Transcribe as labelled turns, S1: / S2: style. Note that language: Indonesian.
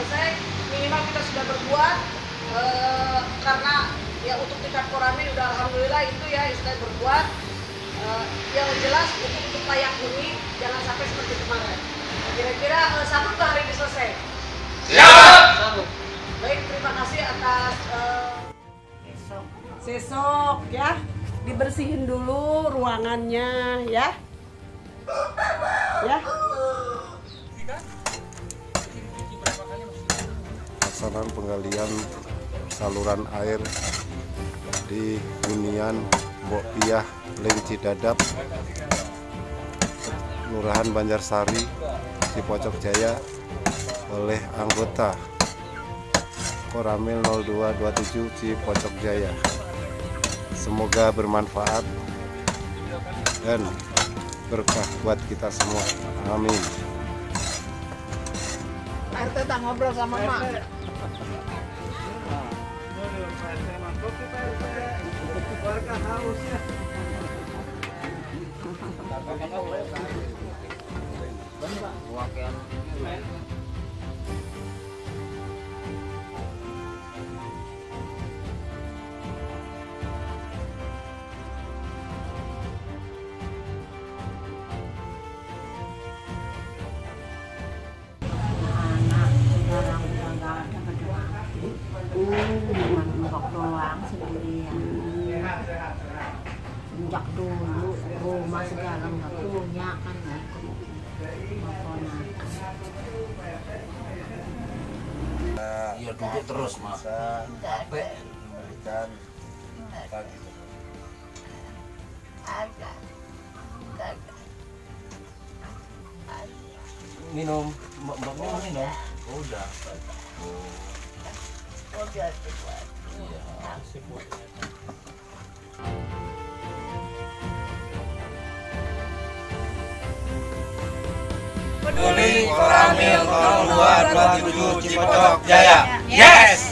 S1: selesai, minimal kita sudah berbuat karena ya untuk tingkat Koramil udah alhamdulillah itu ya istilah berbuat. Yang jelas untuk layak huni jangan sampai seperti kemarin. Kira-kira satu hari ini selesai.
S2: Siap.
S1: Baik, terima kasih atas sesok ya, dibersihin dulu ruangannya ya. Ya.
S3: Pelaksanaan penggalian saluran air di Hunian Mbok Piyah Ling Cidadap, Kelurahan Banjarsari, Cipocok Jaya oleh anggota Koramil 0227 Cipocok Jaya. Semoga bermanfaat dan berkah buat kita semua. Amin.
S1: RT tak ngobrol sama Mak.
S4: Warga haus ya.
S5: Cuma doang sendirian. Sejak dulu rumah segala nggak punya kan ikut ponakan.
S2: Iya duduk terus mah.
S3: Capek memberikan pagi.
S2: Minum, mbak minum minum. Oh, udah. Iya, asik buat.
S6: Peduli Koramil 0227 Cipocok Jaya. Yes!